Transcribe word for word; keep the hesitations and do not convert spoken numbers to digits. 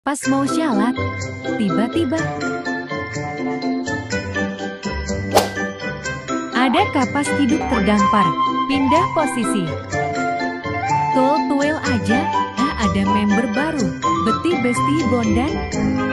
Pas mau syalat, tiba-tiba ada kapas hidup terdampar, pindah posisi. Tul tuel aja, ah ada member baru, beti besti bondan.